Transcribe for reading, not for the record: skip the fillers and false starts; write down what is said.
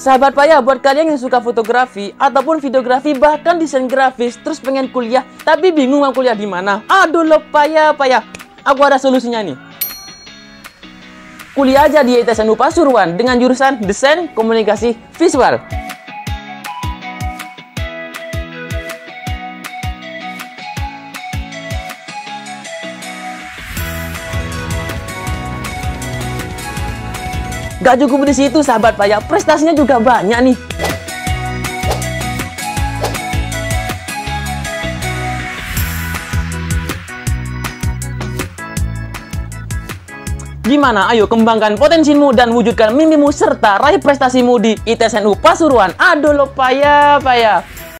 Sahabat Paya, buat kalian yang suka fotografi ataupun videografi bahkan desain grafis terus pengen kuliah tapi bingung mau kuliah di mana. Aduh lo Paya. Aku ada solusinya nih. Kuliah aja di ITSNU Pasuruan dengan jurusan Desain Komunikasi Visual. Gak cukup di situ sahabat Paya, prestasinya juga banyak nih. Gimana? Ayo kembangkan potensimu dan wujudkan mimpimu serta raih prestasimu di ITSNU Pasuruan. Aduh lo Paya.